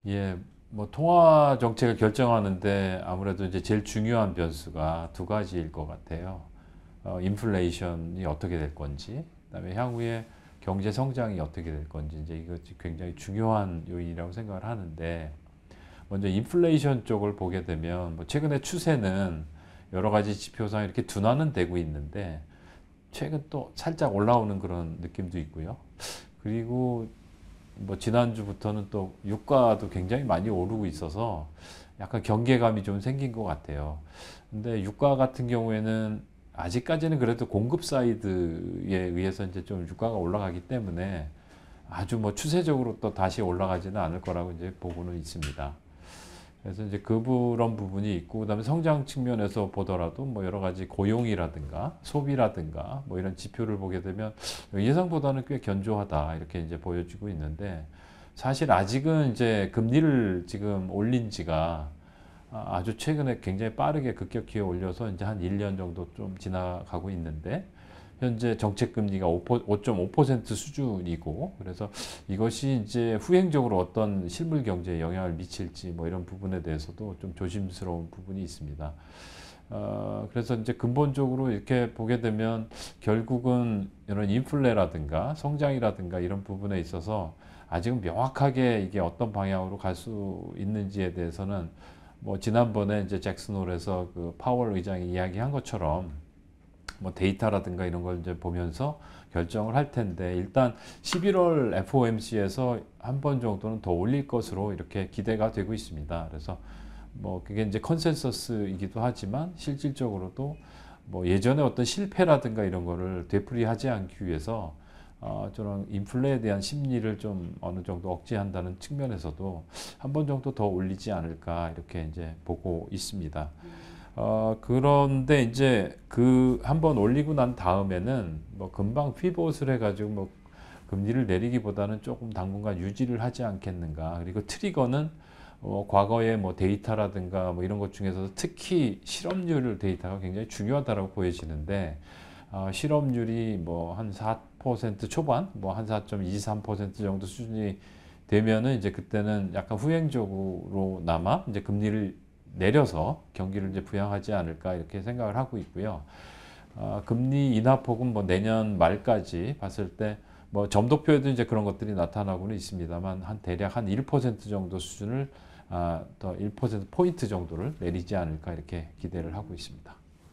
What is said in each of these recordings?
예, 뭐 통화 정책을 결정하는데 아무래도 이제 제일 중요한 변수가 두 가지일 것 같아요. 인플레이션이 어떻게 될 건지, 그다음에 향후에 경제 성장이 어떻게 될 건지 이제 이것이 굉장히 중요한 요인이라고 생각을 하는데, 먼저 인플레이션 쪽을 보게 되면 뭐 최근의 추세는 여러 가지 지표상 이렇게 둔화는 되고 있는데 최근 또 살짝 올라오는 그런 느낌도 있고요. 그리고 뭐 지난주부터는 또 유가도 굉장히 많이 오르고 있어서 약간 경계감이 좀 생긴 것 같아요. 근데 유가 같은 경우에는 아직까지는 그래도 공급 사이드에 의해서 이제 좀 유가가 올라가기 때문에 아주 뭐 추세적으로 또 다시 올라가지는 않을 거라고 이제 보고는 있습니다. 그래서 이제 그런 부분이 있고, 그다음에 성장 측면에서 보더라도 뭐 여러 가지 고용이라든가 소비라든가 뭐 이런 지표를 보게 되면 예상보다는 꽤 견조하다 이렇게 이제 보여지고 있는데, 사실 아직은 이제 금리를 지금 올린 지가 아주 최근에 굉장히 빠르게 급격히 올려서 이제 한 1년 정도 좀 지나가고 있는데, 현재 정책 금리가 5.5% 수준이고, 그래서 이것이 이제 후행적으로 어떤 실물 경제에 영향을 미칠지 뭐 이런 부분에 대해서도 좀 조심스러운 부분이 있습니다. 그래서 이제 근본적으로 이렇게 보게 되면 결국은 이런 인플레라든가 성장이라든가 이런 부분에 있어서 아직은 명확하게 이게 어떤 방향으로 갈 수 있는지에 대해서는 뭐 지난번에 이제 잭슨홀에서 그 파월 의장이 이야기한 것처럼 뭐 데이터라든가 이런 걸 이제 보면서 결정을 할 텐데, 일단 11월 FOMC에서 한 번 정도는 더 올릴 것으로 이렇게 기대가 되고 있습니다. 그래서 뭐 그게 이제 컨센서스이기도 하지만 실질적으로도 뭐 예전에 어떤 실패라든가 이런 거를 되풀이하지 않기 위해서 저런 인플레에 대한 심리를 좀 어느 정도 억제한다는 측면에서도 한 번 정도 더 올리지 않을까 이렇게 이제 보고 있습니다. 그런데 이제 그 한 번 올리고 난 다음에는 뭐 금방 피봇을 해가지고 뭐 금리를 내리기보다는 조금 당분간 유지를 하지 않겠는가. 그리고 트리거는 과거의 뭐 데이터라든가 뭐 이런 것 중에서도 특히 실업률 데이터가 굉장히 중요하다고 보여지는데, 실업률이 뭐 한 4% 초반, 뭐 한 4.23% 정도 수준이 되면은 이제 그때는 약간 후행적으로나마 이제 금리를 내려서 경기를 이제 부양하지 않을까 이렇게 생각을 하고 있고요. 금리 인하폭은 뭐 내년 말까지 봤을 때 뭐 점도표에도 이제 그런 것들이 나타나고는 있습니다만 한 대략 한 1% 정도 수준을 더 1% 포인트 정도를 내리지 않을까 이렇게 기대를 하고 있습니다.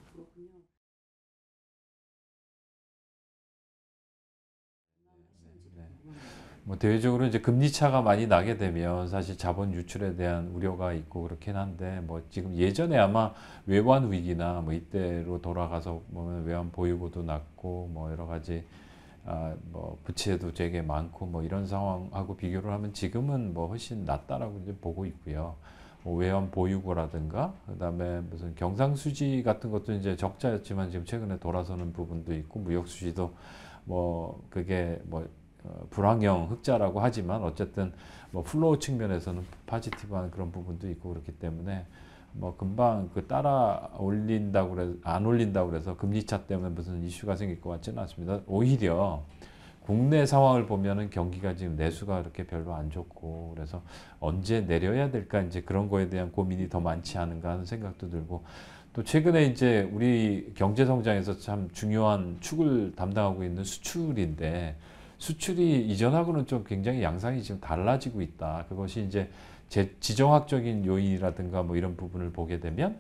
뭐 대외적으로 이제 금리 차가 많이 나게 되면 사실 자본 유출에 대한 우려가 있고 그렇긴 한데, 뭐 지금 예전에 아마 외환 위기나 뭐 이때로 돌아가서 보면 외환 보유고도 낮고 뭐 여러 가지 뭐 부채도 되게 많고 뭐 이런 상황하고 비교를 하면 지금은 뭐 훨씬 낫다라고 이제 보고 있고요. 뭐 외환 보유고라든가 그다음에 무슨 경상수지 같은 것도 이제 적자였지만 지금 최근에 돌아서는 부분도 있고, 무역수지도 뭐 그게 뭐 불황형 흑자라고 하지만 어쨌든 뭐 플로우 측면에서는 포지티브한 그런 부분도 있고 그렇기 때문에 뭐 금방 그 따라 올린다고 그래 안 올린다고 그래서 금리 차 때문에 무슨 이슈가 생길 것 같지는 않습니다. 오히려 국내 상황을 보면은 경기가 지금 내수가 그렇게 별로 안 좋고, 그래서 언제 내려야 될까 이제 그런 거에 대한 고민이 더 많지 않은가 하는 생각도 들고, 또 최근에 이제 우리 경제 성장에서 참 중요한 축을 담당하고 있는 수출인데, 수출이 이전하고는 좀 굉장히 양상이 지금 달라지고 있다. 그것이 이제 지정학적인 요인이라든가 뭐 이런 부분을 보게 되면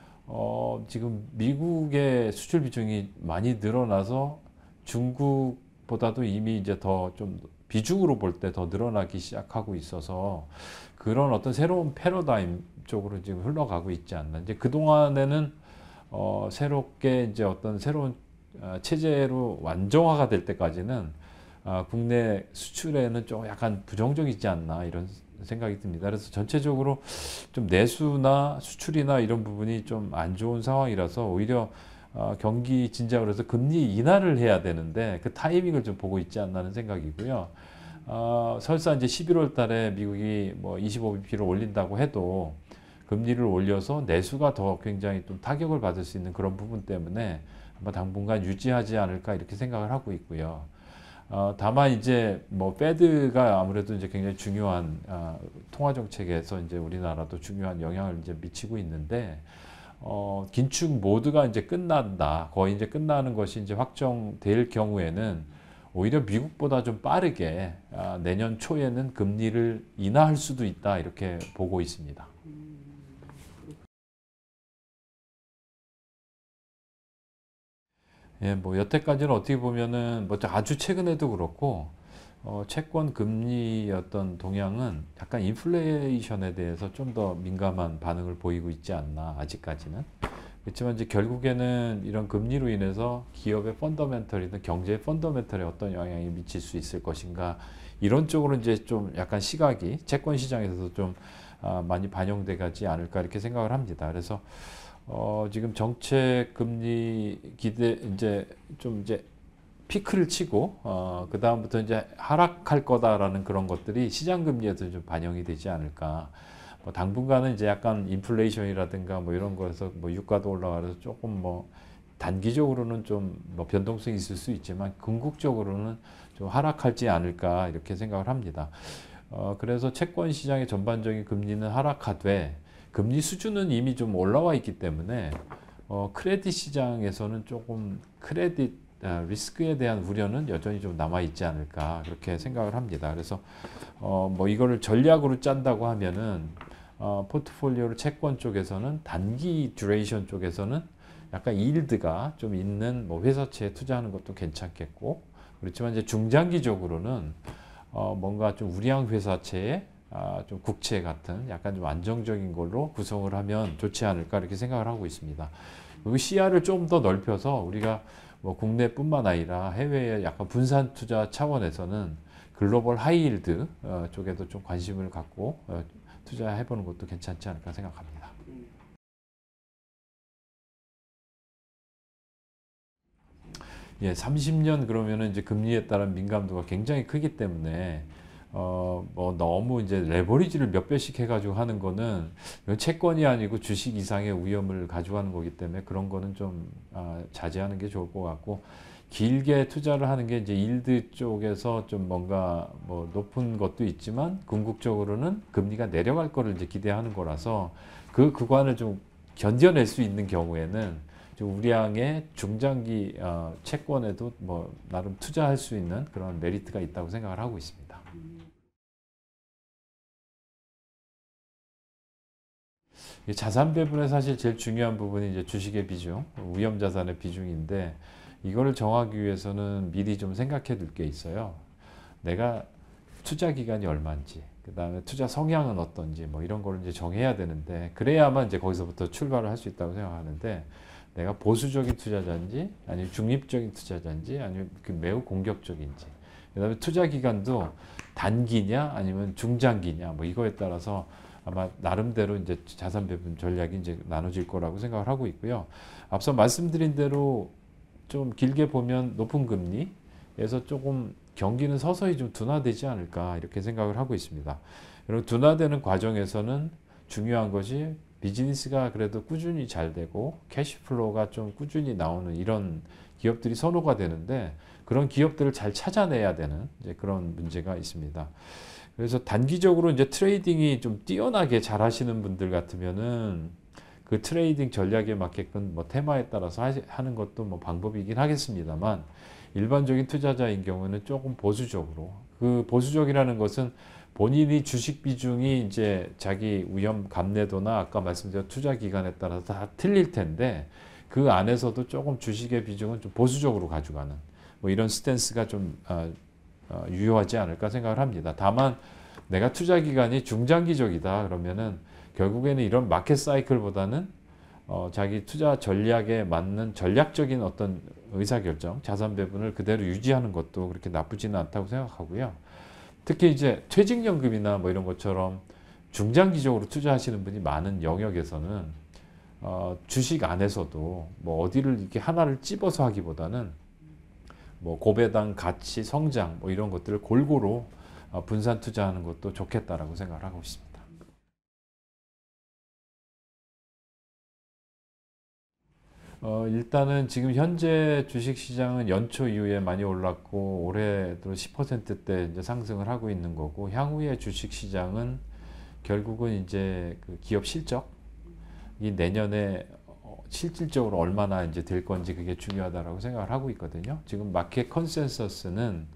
지금 미국의 수출 비중이 많이 늘어나서 중국보다도 이미 이제 더 좀 비중으로 볼 때 더 늘어나기 시작하고 있어서 그런 어떤 새로운 패러다임 쪽으로 지금 흘러가고 있지 않나. 이제 그동안에는 새롭게 이제 어떤 새로운 체제로 완성화가 될 때까지는 국내 수출에는 좀 약간 부정적이지 않나 이런 생각이 듭니다. 그래서 전체적으로 좀 내수나 수출이나 이런 부분이 좀 안 좋은 상황이라서 오히려 경기 진작으로 해서 금리 인하를 해야 되는데 그 타이밍을 좀 보고 있지 않나는 생각이고요. 설사 이제 11월 달에 미국이 뭐 25bp를 올린다고 해도 금리를 올려서 내수가 더 굉장히 좀 타격을 받을 수 있는 그런 부분 때문에 아마 당분간 유지하지 않을까 이렇게 생각을 하고 있고요. 다만 이제 뭐 페드가 아무래도 이제 굉장히 중요한 통화 정책에서 이제 우리나라도 중요한 영향을 이제 미치고 있는데 긴축 모드가 이제 끝난다. 거의 이제 끝나는 것이 이제 확정될 경우에는 오히려 미국보다 좀 빠르게 내년 초에는 금리를 인하할 수도 있다. 이렇게 보고 있습니다. 예, 뭐 여태까지는 어떻게 보면은 뭐 아주 최근에도 그렇고 채권 금리 어떤 동향은 약간 인플레이션에 대해서 좀 더 민감한 반응을 보이고 있지 않나 아직까지는. 그렇지만 이제 결국에는 이런 금리로 인해서 기업의 펀더멘털이든 경제의 펀더멘털에 어떤 영향이 미칠 수 있을 것인가 이런 쪽으로 이제 좀 약간 시각이 채권 시장에서도 좀 많이 반영돼 가지 않을까 이렇게 생각을 합니다. 그래서 지금 정책 금리 기대 이제 좀 이제 피크를 치고 그 다음부터 이제 하락할 거다라는 그런 것들이 시장 금리에도 좀 반영이 되지 않을까. 뭐 당분간은 이제 약간 인플레이션이라든가 뭐 이런 거에서 뭐 유가도 올라가서 조금 뭐 단기적으로는 좀 뭐 변동성이 있을 수 있지만 궁극적으로는 좀 하락하지 않을까 이렇게 생각을 합니다. 그래서 채권 시장의 전반적인 금리는 하락하되 금리 수준은 이미 좀 올라와 있기 때문에 크레딧 시장에서는 조금 크레딧 리스크에 대한 우려는 여전히 좀 남아 있지 않을까 그렇게 생각을 합니다. 그래서 뭐 이거를 전략으로 짠다고 하면은 포트폴리오를 채권 쪽에서는 단기 듀레이션 쪽에서는 약간 일드가 좀 있는 뭐 회사채에 투자하는 것도 괜찮겠고 그렇지만 이제 중장기적으로는 뭔가 좀 우량 회사채에 좀 국채 같은 약간 좀 안정적인 걸로 구성을 하면 좋지 않을까 이렇게 생각을 하고 있습니다. 그리고 시야를 좀 더 넓혀서 우리가 뭐 국내뿐만 아니라 해외에 약간 분산 투자 차원에서는 글로벌 하이힐드 쪽에도 좀 관심을 갖고 투자해보는 것도 괜찮지 않을까 생각합니다. 예, 30년 그러면은 이제 금리에 따른 민감도가 굉장히 크기 때문에 뭐 너무 이제 레버리지를 몇 배씩 해가지고 하는 거는 채권이 아니고 주식 이상의 위험을 가져가는 거기 때문에 그런 거는 좀 자제하는 게 좋을 것 같고 길게 투자를 하는 게 이제 일드 쪽에서 좀 뭔가 뭐 높은 것도 있지만 궁극적으로는 금리가 내려갈 거를 이제 기대하는 거라서 그 구간을 좀 견뎌낼 수 있는 경우에는 좀 우량의 중장기 채권에도 뭐 나름 투자할 수 있는 그런 메리트가 있다고 생각을 하고 있습니다. 자산 배분의 사실 제일 중요한 부분이 이제 주식의 비중, 위험 자산의 비중인데 이거를 정하기 위해서는 미리 좀 생각해 둘 게 있어요. 내가 투자 기간이 얼마인지, 그 다음에 투자 성향은 어떤지 뭐 이런 거를 이제 정해야 되는데 그래야만 이제 거기서부터 출발을 할 수 있다고 생각하는데 내가 보수적인 투자자인지 아니면 중립적인 투자자인지 아니면 매우 공격적인지 그 다음에 투자 기간도 단기냐 아니면 중장기냐 뭐 이거에 따라서 아마 나름대로 이제 자산 배분 전략이 이제 나눠질 거라고 생각을 하고 있고요. 앞서 말씀드린 대로 좀 길게 보면 높은 금리에서 조금 경기는 서서히 좀 둔화되지 않을까 이렇게 생각을 하고 있습니다. 그리고 둔화되는 과정에서는 중요한 것이 비즈니스가 그래도 꾸준히 잘 되고 캐시플로우가 좀 꾸준히 나오는 이런 기업들이 선호가 되는데 그런 기업들을 잘 찾아내야 되는 이제 그런 문제가 있습니다. 그래서 단기적으로 이제 트레이딩이 좀 뛰어나게 잘 하시는 분들 같으면은 그 트레이딩 전략에 맞게끔 뭐 테마에 따라서 하는 것도 뭐 방법이긴 하겠습니다만 일반적인 투자자인 경우는 조금 보수적으로 그 보수적이라는 것은 본인이 주식 비중이 이제 자기 위험 감내도나 아까 말씀드린 투자 기간에 따라서 다 틀릴 텐데 그 안에서도 조금 주식의 비중은 좀 보수적으로 가져가는 뭐 이런 스탠스가 좀 유효하지 않을까 생각을 합니다. 다만 내가 투자 기간이 중장기적이다 그러면은 결국에는 이런 마켓 사이클보다는 자기 투자 전략에 맞는 전략적인 어떤 의사결정, 자산 배분을 그대로 유지하는 것도 그렇게 나쁘지는 않다고 생각하고요. 특히 이제 퇴직연금이나 뭐 이런 것처럼 중장기적으로 투자하시는 분이 많은 영역에서는 주식 안에서도 뭐 어디를 이렇게 하나를 찝어서 하기보다는 뭐 고배당, 가치, 성장 뭐 이런 것들을 골고루 분산 투자하는 것도 좋겠다라고 생각을 하고 있습니다. 일단은 지금 현재 주식시장은 연초 이후에 많이 올랐고 올해도 10%대 이제 상승을 하고 있는 거고 향후의 주식시장은 결국은 이제 그 기업 실적이 내년에 실질적으로 얼마나 이제 될 건지 그게 중요하다라고 생각을 하고 있거든요. 지금 마켓 컨센서스는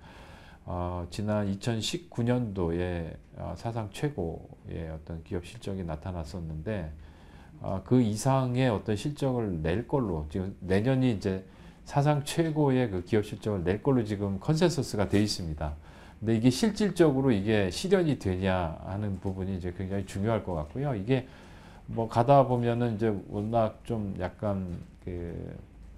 지난 2019년도에 사상 최고의 어떤 기업 실적이 나타났었는데 그 이상의 어떤 실적을 낼 걸로 지금 내년이 이제 사상 최고의 그 기업 실적을 낼 걸로 지금 컨센서스가 되어 있습니다. 근데 이게 실질적으로 이게 실현이 되냐 하는 부분이 이제 굉장히 중요할 것 같고요. 이게 뭐 가다 보면은 이제 워낙 좀 약간 그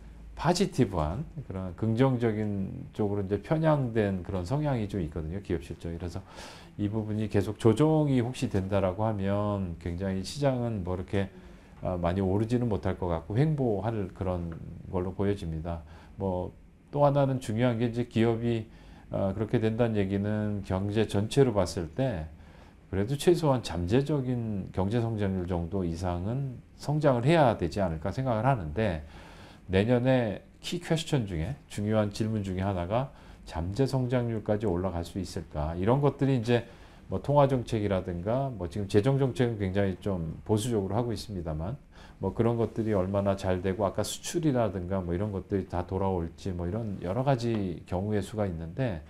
파지티브한 그런 긍정적인 쪽으로 이제 편향된 그런 성향이 좀 있거든요. 기업 실적이. 그래서 이 부분이 계속 조정이 혹시 된다라고 하면 굉장히 시장은 뭐 이렇게 많이 오르지는 못할 것 같고 횡보할 그런 걸로 보여집니다. 뭐 또 하나는 중요한 게 이제 기업이 그렇게 된다는 얘기는 경제 전체로 봤을 때 그래도 최소한 잠재적인 경제 성장률 정도 이상은 성장을 해야 되지 않을까 생각을 하는데 내년에 키 퀘스천 중에 중요한 질문 중에 하나가 잠재 성장률까지 올라갈 수 있을까 이런 것들이 이제 뭐 통화 정책이라든가 뭐 지금 재정 정책은 굉장히 좀 보수적으로 하고 있습니다만 뭐 그런 것들이 얼마나 잘 되고 아까 수출이라든가 뭐 이런 것들이 다 돌아올지 뭐 이런 여러 가지 경우의 수가 있는데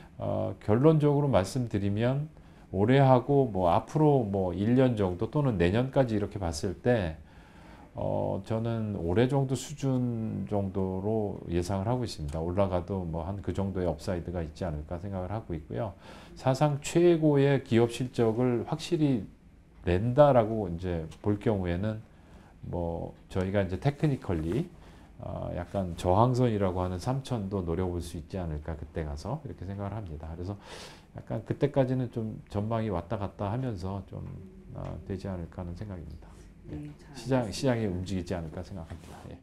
결론적으로 말씀드리면 올해하고 뭐 앞으로 뭐 1년 정도 또는 내년까지 이렇게 봤을 때 저는 올해 정도 수준 정도로 예상을 하고 있습니다. 올라가도 뭐 한 그 정도의 업사이드가 있지 않을까 생각을 하고 있고요. 사상 최고의 기업 실적을 확실히 낸다라고 이제 볼 경우에는 뭐 저희가 이제 테크니컬리 약간 저항선이라고 하는 3천도 노려볼 수 있지 않을까 그때 가서 이렇게 생각을 합니다. 그래서 약간 그때까지는 좀 전망이 왔다 갔다 하면서 좀 되지 않을까 하는 생각입니다. 네, 시장이 움직이지 않을까 생각합니다. 예.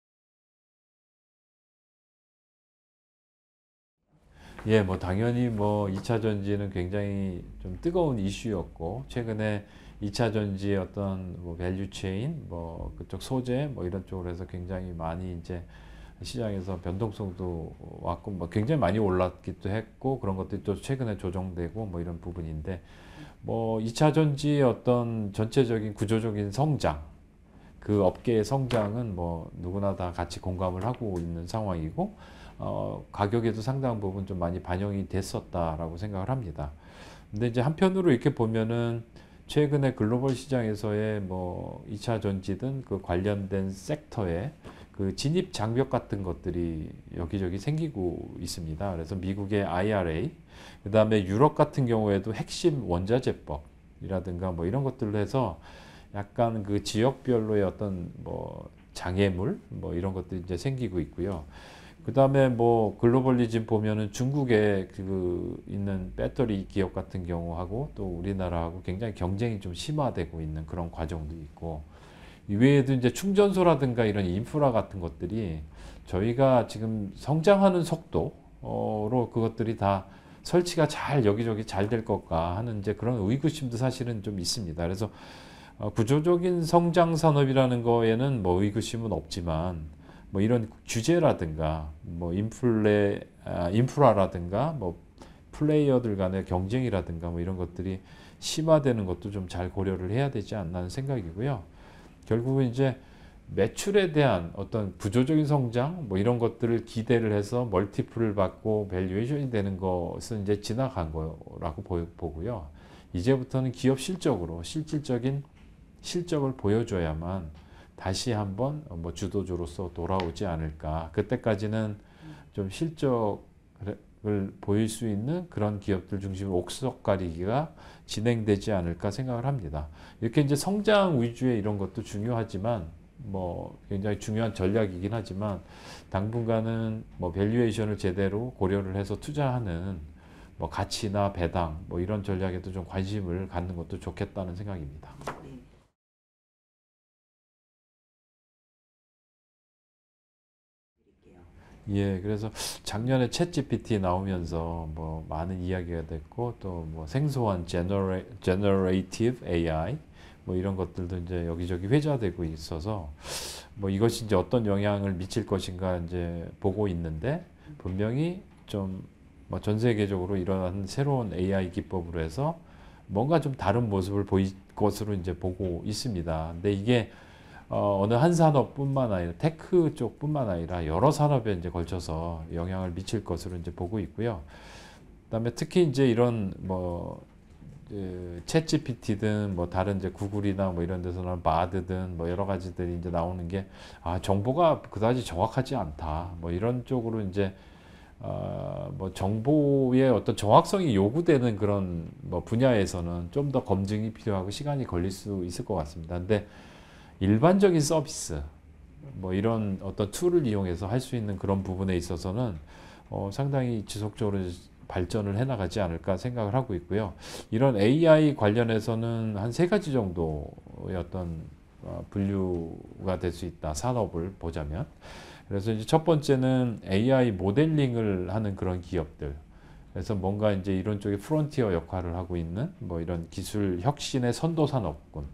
예, 뭐 당연히 뭐 2차 전지는 굉장히 좀 뜨거운 이슈였고 최근에 2차 전지의 어떤 뭐 밸류 체인, 뭐 그쪽 소재 뭐 이런 쪽으로 해서 굉장히 많이 이제 시장에서 변동성도 왔고 뭐 굉장히 많이 올랐기도 했고 그런 것들이 또 최근에 조정되고 뭐 이런 부분인데 뭐 2차 전지의 어떤 전체적인 구조적인 성장 그 업계의 성장은 뭐 누구나 다 같이 공감을 하고 있는 상황이고 가격에도 상당한 부분 좀 많이 반영이 됐었다라고 생각을 합니다. 근데 이제 한편으로 이렇게 보면은 최근에 글로벌 시장에서의 뭐 2차 전지든 그 관련된 섹터에 그 진입 장벽 같은 것들이 여기저기 생기고 있습니다. 그래서 미국의 IRA, 그 다음에 유럽 같은 경우에도 핵심 원자재법이라든가 뭐 이런 것들로 해서 약간 그 지역별로의 어떤 뭐 장애물 뭐 이런 것들이 이제 생기고 있고요. 그 다음에 뭐 글로벌리 지금 보면은 중국에 그 있는 배터리 기업 같은 경우하고 또 우리나라하고 굉장히 경쟁이 좀 심화되고 있는 그런 과정도 있고 이외에도 이제 충전소라든가 이런 인프라 같은 것들이 저희가 지금 성장하는 속도로 그것들이 다 설치가 잘 여기저기 잘 될 것까 하는 이제 그런 의구심도 사실은 좀 있습니다. 그래서 구조적인 성장 산업이라는 거에는 뭐 의구심은 없지만 뭐 이런 규제라든가 뭐 인프라라든가 뭐 플레이어들 간의 경쟁이라든가 뭐 이런 것들이 심화되는 것도 좀 잘 고려를 해야 되지 않나 하는 생각이고요. 결국은 이제 매출에 대한 어떤 구조적인 성장 뭐 이런 것들을 기대를 해서 멀티플을 받고 밸류에이션이 되는 것은 이제 지나간 거라고 보고요. 이제부터는 기업 실적으로 실질적인 실적을 보여줘야만 다시 한번 뭐 주도주로서 돌아오지 않을까. 그때까지는 좀 실적을 보일 수 있는 그런 기업들 중심으로 옥석 가리기가 진행되지 않을까 생각을 합니다. 이렇게 이제 성장 위주의 이런 것도 중요하지만 뭐 굉장히 중요한 전략이긴 하지만 당분간은 뭐 밸류에이션을 제대로 고려를 해서 투자하는 뭐 가치나 배당 뭐 이런 전략에도 좀 관심을 갖는 것도 좋겠다는 생각입니다. 예, 그래서 작년에 챗 GPT 나오면서 뭐 많은 이야기가 됐고 또 뭐 생소한 제너레이티브 AI 뭐 이런 것들도 이제 여기저기 회자되고 있어서 뭐 이것이 이제 어떤 영향을 미칠 것인가 이제 보고 있는데 분명히 좀 뭐 전 세계적으로 이러한 새로운 AI 기법으로 해서 뭔가 좀 다른 모습을 보일 것으로 이제 보고 있습니다. 근데 이게 어느 한 산업뿐만 아니라 테크 쪽뿐만 아니라 여러 산업에 이제 걸쳐서 영향을 미칠 것으로 이제 보고 있고요. 그다음에 특히 이제 이런 뭐 챗 GPT든 뭐 다른 이제 구글이나 뭐 이런 데서는 바드든 뭐 여러 가지들이 이제 나오는 게 정보가 그다지 정확하지 않다. 뭐 이런 쪽으로 이제 뭐 정보의 어떤 정확성이 요구되는 그런 뭐 분야에서는 좀 더 검증이 필요하고 시간이 걸릴 수 있을 것 같습니다. 근데 일반적인 서비스 뭐 이런 어떤 툴을 이용해서 할 수 있는 그런 부분에 있어서는 상당히 지속적으로 발전을 해나가지 않을까 생각을 하고 있고요. 이런 AI 관련해서는 한 세 가지 정도의 어떤 분류가 될 수 있다. 산업을 보자면. 그래서 이제 첫 번째는 AI 모델링을 하는 그런 기업들. 그래서 뭔가 이제 이런 쪽에 프론티어 역할을 하고 있는 뭐 이런 기술 혁신의 선도 산업군.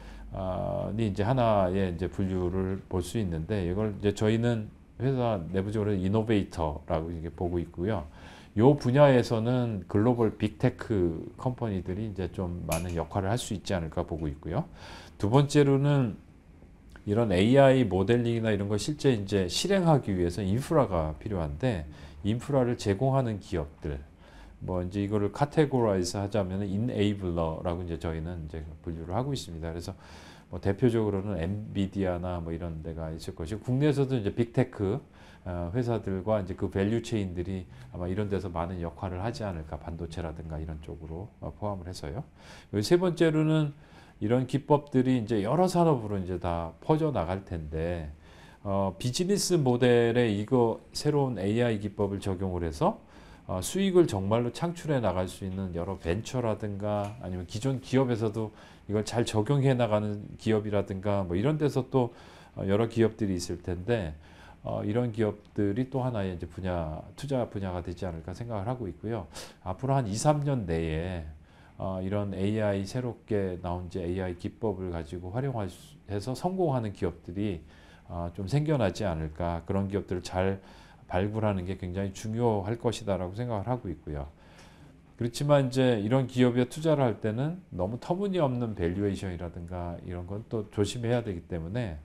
이 이제 하나의 이제 분류를 볼 수 있는데 이걸 이제 저희는 회사 내부적으로 이노베이터라고 이렇게 보고 있고요. 이 분야에서는 글로벌 빅테크 컴퍼니들이 이제 좀 많은 역할을 할 수 있지 않을까 보고 있고요. 두 번째로는 이런 AI 모델링이나 이런 걸 실제 이제 실행하기 위해서 인프라가 필요한데 인프라를 제공하는 기업들 뭐 이제 이거를 카테고라이즈 하자면 인에이블러라고 이제 저희는 이제 분류를 하고 있습니다. 그래서 뭐 대표적으로는 엔비디아나 뭐 이런 데가 있을 것이고 국내에서도 이제 빅테크 회사들과 이제 그 밸류 체인들이 아마 이런 데서 많은 역할을 하지 않을까 반도체라든가 이런 쪽으로 포함을 해서요. 세 번째로는 이런 기법들이 이제 여러 산업으로 이제 다 퍼져 나갈 텐데 비즈니스 모델에 이거 새로운 AI 기법을 적용을 해서 수익을 정말로 창출해 나갈 수 있는 여러 벤처라든가 아니면 기존 기업에서도 이걸 잘 적용해 나가는 기업이라든가 뭐 이런 데서 또 여러 기업들이 있을 텐데 이런 기업들이 또 하나의 이제 투자 분야가 되지 않을까 생각을 하고 있고요. 앞으로 한 2, 3년 내에 이런 AI 새롭게 나온 이제 AI 기법을 가지고 활용해서 성공하는 기업들이 좀 생겨나지 않을까 그런 기업들을 잘 발굴하는 게 굉장히 중요할 것이다라고 생각을 하고 있고요. 그렇지만 이제 이런 기업에 투자를 할 때는 너무 터무니없는 밸류에이션이라든가 이런 건 또 조심해야 되기 때문에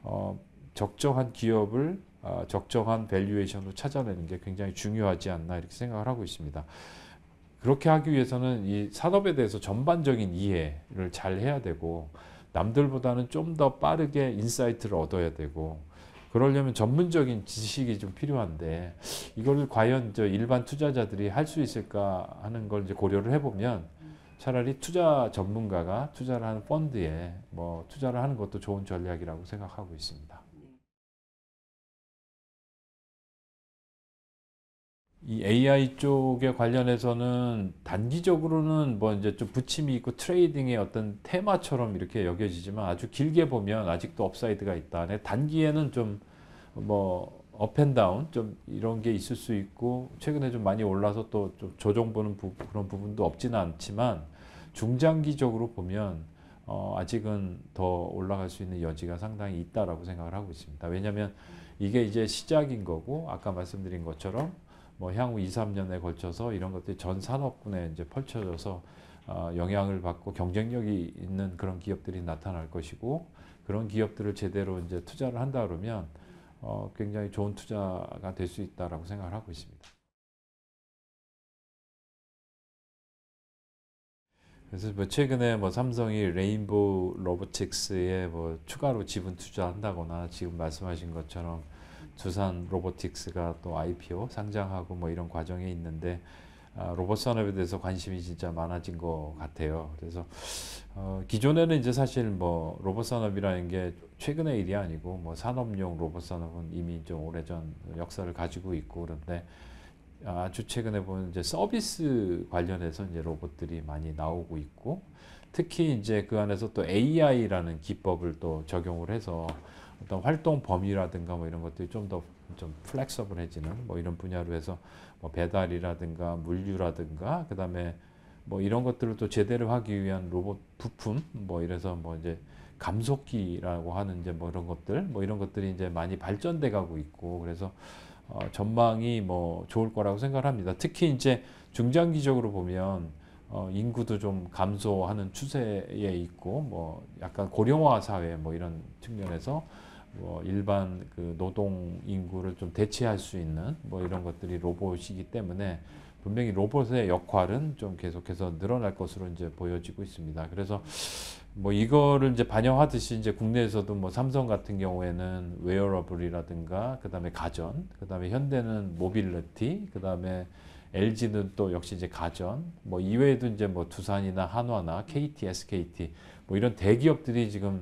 적정한 기업을 적정한 밸류에이션으로 찾아내는 게 굉장히 중요하지 않나 이렇게 생각을 하고 있습니다. 그렇게 하기 위해서는 이 산업에 대해서 전반적인 이해를 잘 해야 되고 남들보다는 좀 더 빠르게 인사이트를 얻어야 되고 그러려면 전문적인 지식이 좀 필요한데 이걸 과연 저 일반 투자자들이 할 수 있을까 하는 걸 이제 고려를 해보면 차라리 투자 전문가가 투자를 하는 펀드에 뭐 투자를 하는 것도 좋은 전략이라고 생각하고 있습니다. 이 AI 쪽에 관련해서는 단기적으로는 뭐 이제 좀 부침이 있고 트레이딩의 어떤 테마처럼 이렇게 여겨지지만 아주 길게 보면 아직도 업사이드가 있다. 단기에는 좀 뭐 업앤다운 좀 이런 게 있을 수 있고 최근에 좀 많이 올라서 또 좀 조정보는 그런 부분도 없지는 않지만 중장기적으로 보면 아직은 더 올라갈 수 있는 여지가 상당히 있다라고 생각을 하고 있습니다. 왜냐하면 이게 이제 시작인 거고 아까 말씀드린 것처럼 뭐 향후 2, 3년에 걸쳐서 이런 것들이 전 산업군에 이제 펼쳐져서 영향을 받고 경쟁력이 있는 그런 기업들이 나타날 것이고 그런 기업들을 제대로 이제 투자를 한다 그러면 굉장히 좋은 투자가 될 수 있다라고 생각을 하고 있습니다. 그래서 뭐 최근에 뭐 삼성이 레인보우 로보틱스에 뭐 추가로 지분 투자한다거나 지금 말씀하신 것처럼 두산 로보틱스가 또 IPO 상장하고 뭐 이런 과정에 있는데 로봇 산업에 대해서 관심이 진짜 많아진 것 같아요. 그래서 기존에는 이제 사실 뭐 로봇 산업이라는 게 최근의 일이 아니고 뭐 산업용 로봇 산업은 이미 좀 오래전 역사를 가지고 있고 그런데 아주 최근에 보면 이제 서비스 관련해서 이제 로봇들이 많이 나오고 있고 특히 이제 그 안에서 또 AI라는 기법을 또 적용을 해서 어떤 활동 범위라든가 뭐 이런 것들이 좀 더 좀 플렉서블해지는 뭐 이런 분야로 해서 뭐 배달이라든가 물류라든가 그다음에 뭐 이런 것들을 또 제대로 하기 위한 로봇 부품 뭐 이래서 뭐 이제 감속기라고 하는 이제 뭐 이런 것들 뭐 이런 것들이 이제 많이 발전돼 가고 있고 그래서 전망이 뭐 좋을 거라고 생각을 합니다. 특히 이제 중장기적으로 보면 인구도 좀 감소하는 추세에 있고 뭐 약간 고령화 사회 뭐 이런 측면에서 뭐 일반 그 노동 인구를 좀 대체할 수 있는 뭐 이런 것들이 로봇이기 때문에 분명히 로봇의 역할은 좀 계속해서 늘어날 것으로 이제 보여지고 있습니다. 그래서 뭐 이거를 이제 반영하듯이 이제 국내에서도 뭐 삼성 같은 경우에는 웨어러블이라든가 그다음에 가전, 그다음에 현대는 모빌리티, 그다음에 LG는 또 역시 이제 가전, 뭐 이외에도 이제 뭐 두산이나 한화나 KT, SKT 뭐 이런 대기업들이 지금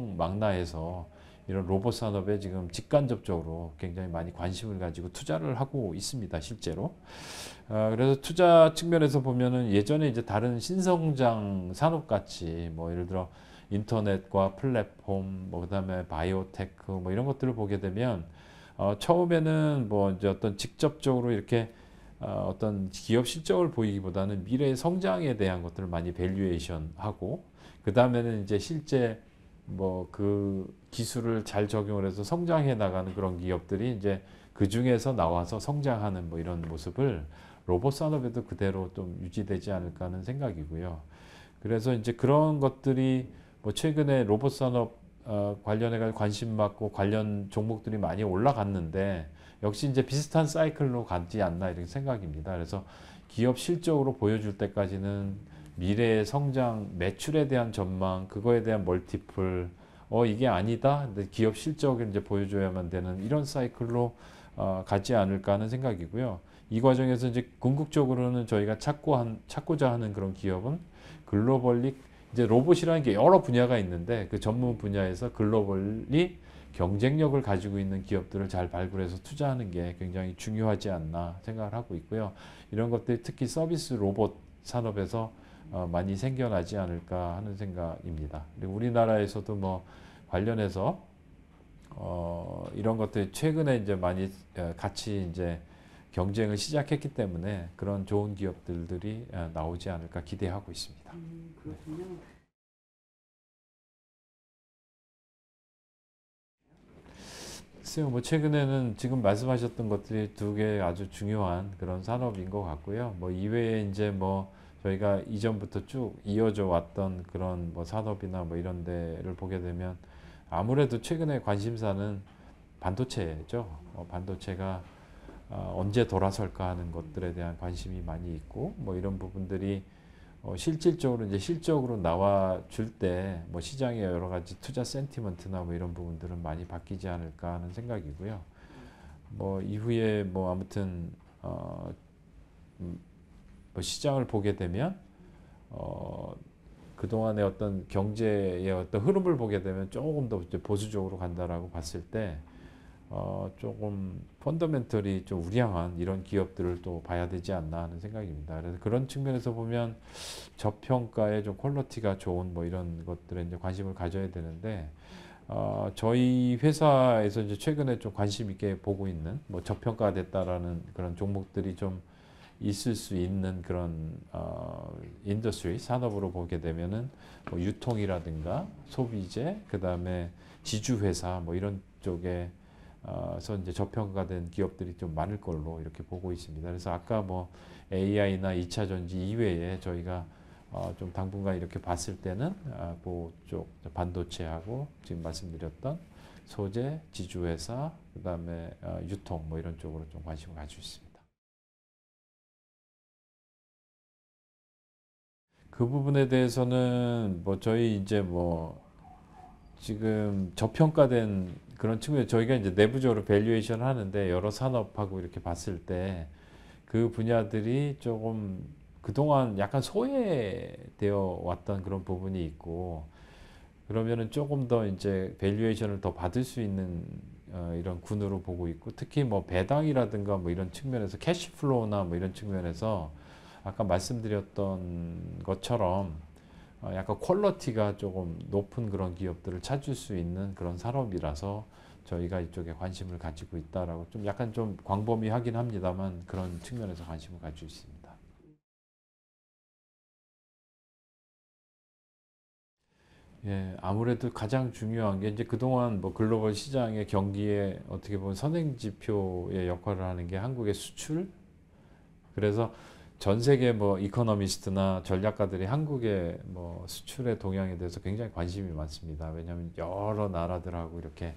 총망라해서 이런 로봇 산업에 지금 직간접적으로 굉장히 많이 관심을 가지고 투자를 하고 있습니다, 실제로. 그래서 투자 측면에서 보면은 예전에 이제 다른 신성장 산업 같이 뭐 예를 들어 인터넷과 플랫폼, 뭐 그다음에 바이오테크 뭐 이런 것들을 보게 되면 처음에는 뭐 이제 어떤 직접적으로 이렇게 어떤 기업 실적을 보이기보다는 미래의 성장에 대한 것들을 많이 밸류에이션 하고 그 다음에는 이제 실제 뭐 그 기술을 잘 적용을 해서 성장해 나가는 그런 기업들이 이제 그 중에서 나와서 성장하는 뭐 이런 모습을 로봇 산업에도 그대로 좀 유지되지 않을까 하는 생각이고요. 그래서 이제 그런 것들이 뭐 최근에 로봇 산업 관련해 관심 받고 관련 종목들이 많이 올라갔는데 역시 이제 비슷한 사이클로 가지 않나 이렇게 생각입니다. 그래서 기업 실적으로 보여줄 때까지는 미래의 성장, 매출에 대한 전망, 그거에 대한 멀티플, 이게 아니다. 근데 기업 실적을 이제 보여줘야만 되는 이런 사이클로 가지 않을까 하는 생각이고요. 이 과정에서 이제 궁극적으로는 저희가 찾고자 하는 그런 기업은 글로벌리 이제 로봇이라는 게 여러 분야가 있는데 그 전문 분야에서 글로벌리 경쟁력을 가지고 있는 기업들을 잘 발굴해서 투자하는 게 굉장히 중요하지 않나 생각을 하고 있고요. 이런 것들이 특히 서비스 로봇 산업에서 많이 생겨나지 않을까 하는 생각입니다. 그리고 우리나라에서도 뭐 관련해서 이런 것들이 최근에 이제 많이 같이 이제 경쟁을 시작했기 때문에 그런 좋은 기업들이 나오지 않을까 기대하고 있습니다. 그렇군요. 글쎄요, 뭐 최근에는 지금 말씀하셨던 것들이 두 개 아주 중요한 그런 산업인 것 같고요. 뭐 이외에 이제 뭐 저희가 이전부터 쭉 이어져 왔던 그런 뭐 산업이나 뭐 이런 데를 보게 되면 아무래도 최근에 관심사는 반도체죠. 반도체가 언제 돌아설까 하는 것들에 대한 관심이 많이 있고 뭐 이런 부분들이 실질적으로 이제 실적으로 나와 줄 때 뭐 시장의 여러 가지 투자 센티먼트나 뭐 이런 부분들은 많이 바뀌지 않을까 하는 생각이고요. 뭐 이후에 뭐 아무튼 뭐 시장을 보게 되면 그동안의 어떤 경제의 어떤 흐름을 보게 되면 조금 더 이제 보수적으로 간다라고 봤을 때 조금 펀더멘털이 좀 우량한 이런 기업들을 또 봐야 되지 않나 하는 생각입니다. 그래서 그런 측면에서 보면 저평가의 좀 퀄리티가 좋은 뭐 이런 것들에 이제 관심을 가져야 되는데 저희 회사에서 이제 최근에 좀 관심 있게 보고 있는 뭐 저평가됐다라는 그런 종목들이 좀 있을 수 있는 그런 인더스트리 산업으로 보게 되면은 뭐 유통이라든가 소비재 그다음에 지주회사 뭐 이런 쪽에 서 이제 저평가된 기업들이 좀 많을 걸로 이렇게 보고 있습니다. 그래서 아까 뭐 AI나 2차 전지 이외에 저희가 좀 당분간 이렇게 봤을 때는 그쪽 반도체하고 지금 말씀드렸던 소재, 지주회사, 그다음에 유통 뭐 이런 쪽으로 좀 관심을 가지고 있습니다. 그 부분에 대해서는 뭐 저희 이제 뭐 지금 저평가된 그런 측면에 저희가 이제 내부적으로 밸류에이션 하는데 여러 산업하고 이렇게 봤을 때 그 분야들이 조금 그동안 약간 소외되어 왔던 그런 부분이 있고 그러면은 조금 더 이제 밸류에이션을 더 받을 수 있는 이런 군으로 보고 있고 특히 뭐 배당이라든가 뭐 이런 측면에서 캐시플로우나 뭐 이런 측면에서 아까 말씀드렸던 것처럼 약간 퀄리티가 조금 높은 그런 기업들을 찾을 수 있는 그런 산업이라서 저희가 이쪽에 관심을 가지고 있다라고 좀 약간 좀 광범위하긴 합니다만 그런 측면에서 관심을 가지고 있습니다. 예, 아무래도 가장 중요한 게 이제 그동안 뭐 글로벌 시장의 경기에 어떻게 보면 선행 지표의 역할을 하는 게 한국의 수출. 그래서 전 세계 뭐 이코노미스트나 전략가들이 한국의 뭐 수출의 동향에 대해서 굉장히 관심이 많습니다. 왜냐하면 여러 나라들하고 이렇게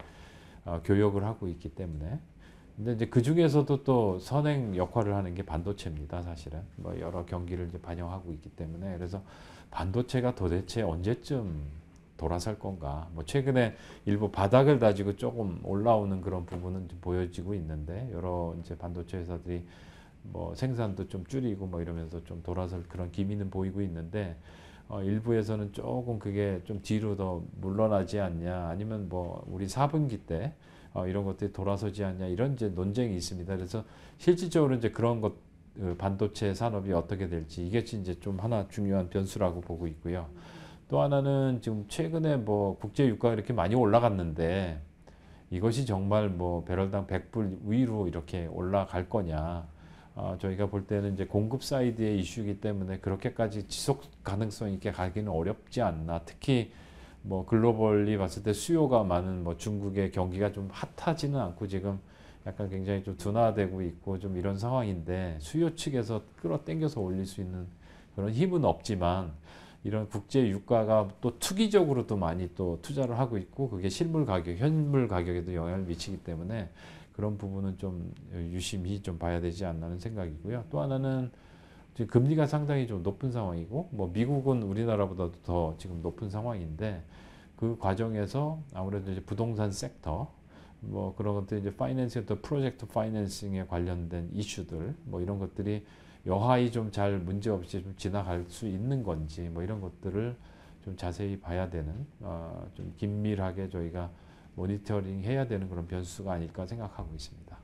교역을 하고 있기 때문에. 근데 이제 그 중에서도 또 선행 역할을 하는 게 반도체입니다, 사실은. 뭐 여러 경기를 이제 반영하고 있기 때문에. 그래서 반도체가 도대체 언제쯤 돌아설 건가? 뭐 최근에 일부 바닥을 다지고 조금 올라오는 그런 부분은 좀 보여지고 있는데, 여러 이제 반도체 회사들이 뭐 생산도 좀 줄이고 뭐 이러면서 좀 돌아설 그런 기미는 보이고 있는데, 일부에서는 조금 그게 좀 뒤로 더 물러나지 않냐, 아니면 뭐 우리 4분기 때 이런 것들이 돌아서지 않냐, 이런 이제 논쟁이 있습니다. 그래서 실질적으로 이제 그런 것, 반도체 산업이 어떻게 될지, 이게 이제 좀 하나 중요한 변수라고 보고 있고요. 또 하나는 지금 최근에 뭐 국제 유가가 이렇게 많이 올라갔는데, 이것이 정말 뭐 배럴당 100불 위로 이렇게 올라갈 거냐. 저희가 볼 때는 이제 공급 사이드의 이슈이기 때문에 그렇게까지 지속 가능성 있게 가기는 어렵지 않나. 특히 뭐 글로벌리 봤을 때 수요가 많은 뭐 중국의 경기가 좀 핫하지는 않고 지금 약간 굉장히 좀 둔화되고 있고 좀 이런 상황인데, 수요 측에서 끌어당겨서 올릴 수 있는 그런 힘은 없지만, 이런 국제 유가가 또 투기적으로도 많이 또 투자를 하고 있고, 그게 실물 가격, 현물 가격에도 영향을 미치기 때문에 그런 부분은 좀 유심히 좀 봐야 되지 않나는 생각이고요. 또 하나는 지금 금리가 상당히 좀 높은 상황이고, 뭐 미국은 우리나라보다도 더 지금 높은 상황인데, 그 과정에서 아무래도 이제 부동산 섹터, 뭐 그런 것들, 이제 파이낸싱, 또 프로젝트 파이낸싱에 관련된 이슈들, 뭐 이런 것들이 여하히 좀 잘 문제 없이 좀 지나갈 수 있는 건지, 뭐 이런 것들을 좀 자세히 봐야 되는, 좀 긴밀하게 저희가 모니터링 해야 되는 그런 변수가 아닐까 생각하고 있습니다.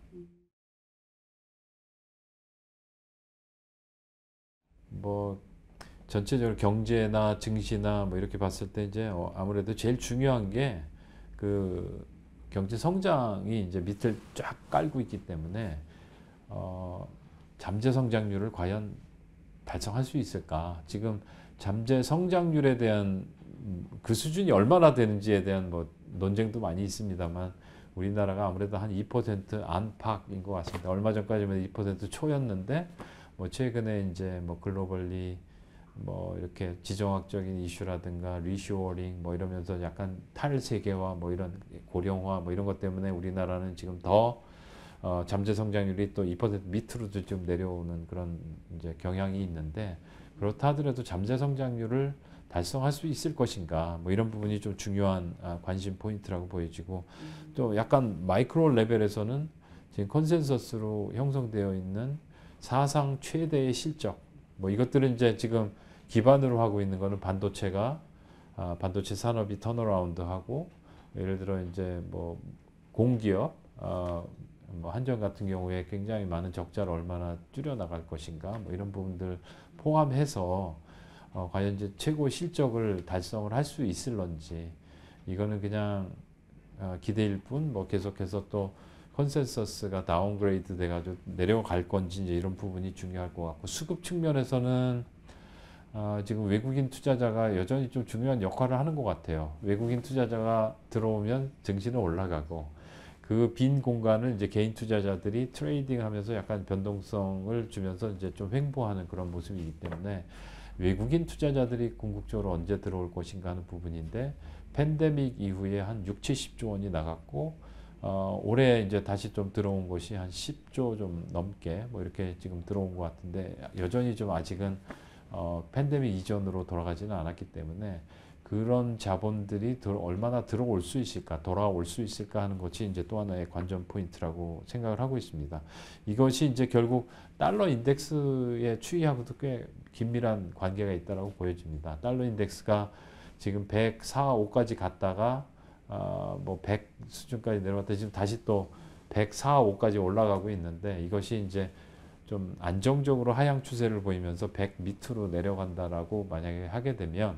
뭐 전체적으로 경제나 증시나 뭐 이렇게 봤을 때 이제 아무래도 제일 중요한 게 그 경제 성장이 이제 밑을 쫙 깔고 있기 때문에, 잠재 성장률을 과연 달성할 수 있을까? 지금 잠재 성장률에 대한 그 수준이 얼마나 되는지에 대한 뭐 논쟁도 많이 있습니다만, 우리나라가 아무래도 한 2% 안팎인 것 같습니다. 얼마 전까지는 2% 초였는데, 뭐 최근에 이제 뭐 글로벌리 뭐 이렇게 지정학적인 이슈라든가 리쇼어링 뭐 이러면서 약간 탈세계화 뭐 이런 고령화 뭐 이런 것 때문에 우리나라는 지금 더 잠재 성장률이 또 2% 밑으로도 좀 내려오는 그런 이제 경향이 있는데, 그렇다 하더라도 잠재 성장률을 달성할 수 있을 것인가, 뭐 이런 부분이 좀 중요한 관심 포인트라고 보여지고, 또 약간 마이크로 레벨에서는 지금 컨센서스로 형성되어 있는 사상 최대의 실적, 뭐 이것들은 이제 지금 기반으로 하고 있는 거는 반도체가, 반도체 산업이 턴어라운드하고, 예를 들어 이제 뭐 공기업, 뭐 한전 같은 경우에 굉장히 많은 적자를 얼마나 줄여 나갈 것인가, 뭐 이런 부분들 포함해서 과연 이제 최고 실적을 달성을 할 수 있을런지, 이거는 그냥 기대일 뿐, 뭐 계속해서 또 컨센서스가 다운그레이드 돼가지고 내려갈 건지, 이제 이런 부분이 중요할 것 같고, 수급 측면에서는 지금 외국인 투자자가 여전히 좀 중요한 역할을 하는 것 같아요. 외국인 투자자가 들어오면 증시는 올라가고, 그 빈 공간을 이제 개인 투자자들이 트레이딩 하면서 약간 변동성을 주면서 이제 좀 횡보하는 그런 모습이기 때문에, 외국인 투자자들이 궁극적으로 언제 들어올 것인가 하는 부분인데, 팬데믹 이후에 한 6, 70조 원이 나갔고, 올해 이제 다시 좀 들어온 것이 한 10조 좀 넘게 뭐 이렇게 지금 들어온 것 같은데, 여전히 좀 아직은 팬데믹 이전으로 돌아가지는 않았기 때문에, 그런 자본들이 얼마나 들어올 수 있을까, 돌아올 수 있을까 하는 것이 이제 또 하나의 관전 포인트라고 생각을 하고 있습니다. 이것이 이제 결국 달러 인덱스의 추이하고도 꽤 긴밀한 관계가 있다고 보여집니다. 달러 인덱스가 지금 104, 5까지 갔다가 뭐 100 수준까지 내려갔다 지금 다시 또 104, 5까지 올라가고 있는데, 이것이 이제 좀 안정적으로 하향 추세를 보이면서 100 밑으로 내려간다라고 만약에 하게 되면,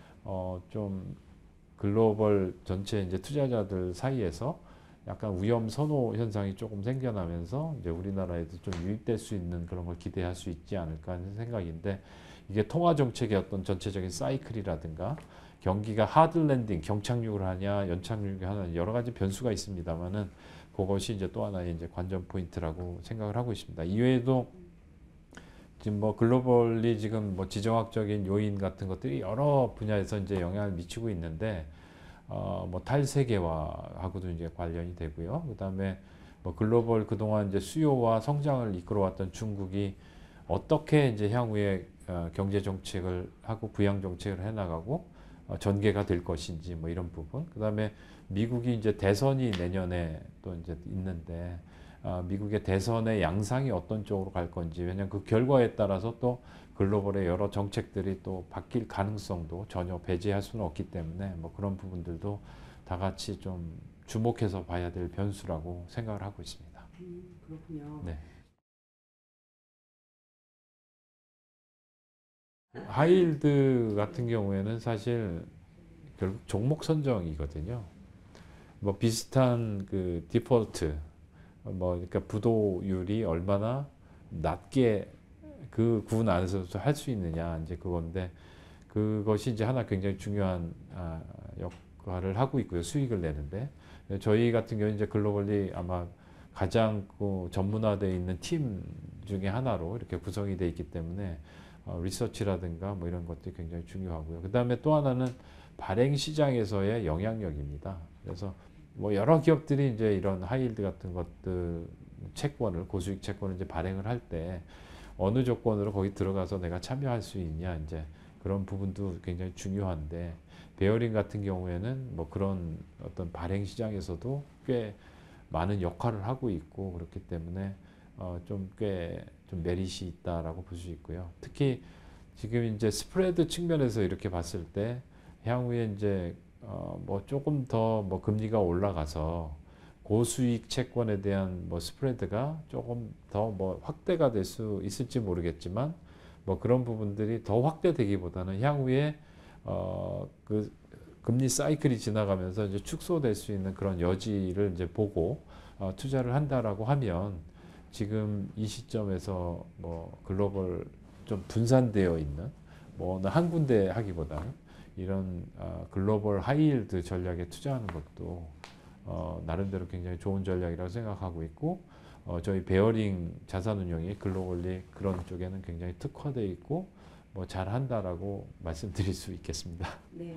좀 글로벌 전체 이제 투자자들 사이에서 약간 위험 선호 현상이 조금 생겨나면서 이제 우리나라에도 좀 유입될 수 있는 그런 걸 기대할 수 있지 않을까 하는 생각인데, 이게 통화 정책의 어떤 전체적인 사이클이라든가 경기가 하드 랜딩, 경착륙을 하냐, 연착륙을 하냐 여러 가지 변수가 있습니다만은 그것이 이제 또 하나의 이제 관전 포인트라고 생각을 하고 있습니다. 이외에도 지금 뭐 글로벌리 지금 뭐 지정학적인 요인 같은 것들이 여러 분야에서 이제 영향을 미치고 있는데 뭐 탈세계화하고도 이제 관련이 되고요. 그다음에 뭐 글로벌 그동안 이제 수요와 성장을 이끌어왔던 중국이 어떻게 이제 향후에 경제 정책을 하고 부양 정책을 해나가고 전개가 될 것인지 뭐 이런 부분. 그다음에 미국이 이제 대선이 내년에 또 이제 있는데 미국의 대선의 양상이 어떤 쪽으로 갈 건지, 왜냐하면 그 결과에 따라서 또 글로벌의 여러 정책들이 또 바뀔 가능성도 전혀 배제할 수는 없기 때문에 뭐 그런 부분들도 다 같이 좀 주목해서 봐야 될 변수라고 생각을 하고 있습니다. 그렇군요. 네. 하이힐드 같은 경우에는 사실 결국 종목 선정이거든요. 뭐 비슷한 그 디폴트, 뭐 그러니까 부도율이 얼마나 낮게 그 구분 안에서 할 수 있느냐 이제 그건데 그것이 이제 하나 굉장히 중요한 역할을 하고 있고요. 수익을 내는데 저희 같은 경우 이제 글로벌리 아마 가장 전문화되어 있는 팀 중에 하나로 이렇게 구성이 되어 있기 때문에 리서치라든가 뭐 이런 것들이 굉장히 중요하고요. 그 다음에 또 하나는 발행 시장에서의 영향력입니다. 그래서 뭐 여러 기업들이 이제 이런 하이힐드 같은 것들 채권을 고수익 채권을 이제 발행을 할 때 어느 조건으로 거기 들어가서 내가 참여할 수 있냐 이제 그런 부분도 굉장히 중요한데 베어링 같은 경우에는 뭐 그런 어떤 발행 시장에서도 꽤 많은 역할을 하고 있고 그렇기 때문에 좀 꽤 좀 메리트이 있다라고 볼 수 있고요. 특히 지금 이제 스프레드 측면에서 이렇게 봤을 때 향후에 이제 뭐 조금 더 뭐 금리가 올라가서 고수익 채권에 대한 뭐 스프레드가 조금 더 뭐 확대가 될 수 있을지 모르겠지만 뭐 그런 부분들이 더 확대되기보다는 향후에 그 금리 사이클이 지나가면서 이제 축소될 수 있는 그런 여지를 이제 보고 투자를 한다라고 하면 지금 이 시점에서 뭐 글로벌 좀 분산되어 있는 뭐 어느 한 군데 하기보다는 이런 글로벌 하이힐드 전략에 투자하는 것도 나름대로 굉장히 좋은 전략이라고 생각하고 있고 저희 베어링 자산운용이 글로벌리 그런 쪽에는 굉장히 특화되어 있고 뭐 잘한다라고 말씀드릴 수 있겠습니다. 네.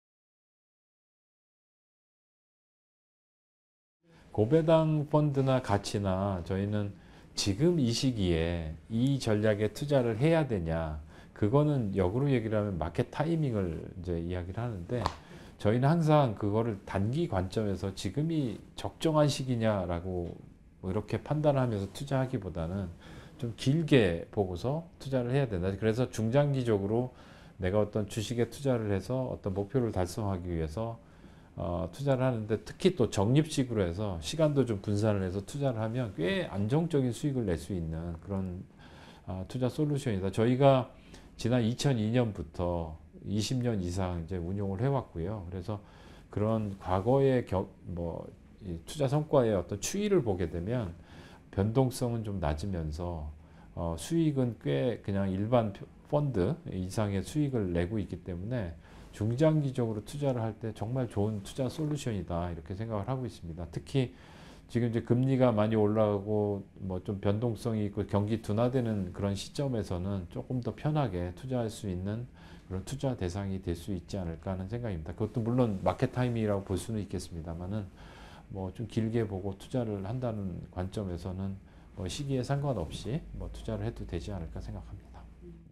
고배당 펀드나 가치나 저희는 지금 이 시기에 이 전략에 투자를 해야 되냐 그거는 역으로 얘기를 하면 마켓 타이밍을 이제 이야기를 하는데 저희는 항상 그거를 단기 관점에서 지금이 적정한 시기냐라고 뭐 이렇게 판단을 하면서 투자하기보다는 좀 길게 보고서 투자를 해야 된다. 그래서 중장기적으로 내가 어떤 주식에 투자를 해서 어떤 목표를 달성하기 위해서 투자를 하는데 특히 또 적립식으로 해서 시간도 좀 분산을 해서 투자를 하면 꽤 안정적인 수익을 낼 수 있는 그런 투자 솔루션이다. 저희가 지난 2002년부터 20년 이상 이제 운용을 해왔고요. 그래서 그런 과거의 투자 성과의 어떤 추이를 보게 되면 변동성은 좀 낮으면서 수익은 꽤 그냥 일반 펀드 이상의 수익을 내고 있기 때문에 중장기적으로 투자를 할 때 정말 좋은 투자 솔루션이다 이렇게 생각을 하고 있습니다. 특히 지금 이제 금리가 많이 올라가고 뭐 좀 변동성이 있고 경기 둔화되는 그런 시점에서는 조금 더 편하게 투자할 수 있는 그런 투자 대상이 될 수 있지 않을까 하는 생각입니다. 그것도 물론 마켓 타이밍이라고 볼 수는 있겠습니다만은 뭐 좀 길게 보고 투자를 한다는 관점에서는 뭐 시기에 상관없이 뭐 투자를 해도 되지 않을까 생각합니다. 네.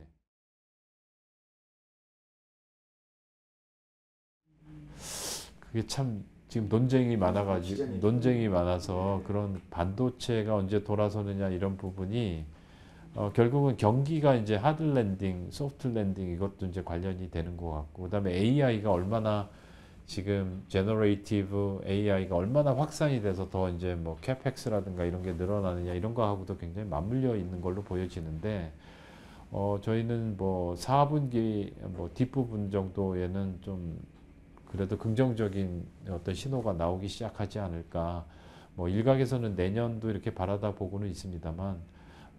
그게 참 지금 논쟁이 많아서 그런 반도체가 언제 돌아서느냐 이런 부분이 결국은 경기가 이제 하드 랜딩, 소프트 랜딩 이것도 이제 관련이 되는 것 같고 그다음에 AI가 얼마나 지금 제너레이티브 AI가 얼마나 확산이 돼서 더 이제 뭐 캐펙스라든가 이런 게 늘어나느냐 이런 거하고도 굉장히 맞물려 있는 걸로 보여지는데 저희는 뭐 4분기 뭐 뒷부분 정도에는 좀 그래도 긍정적인 어떤 신호가 나오기 시작하지 않을까. 뭐 일각에서는 내년도 이렇게 바라다 보고는 있습니다만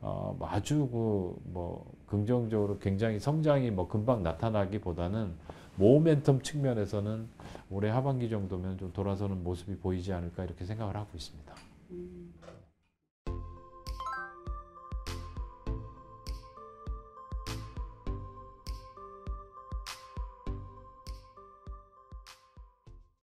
아주 뭐 긍정적으로 굉장히 성장이 뭐 금방 나타나기보다는 모멘텀 측면에서는 올해 하반기 정도면 좀 돌아서는 모습이 보이지 않을까 이렇게 생각을 하고 있습니다.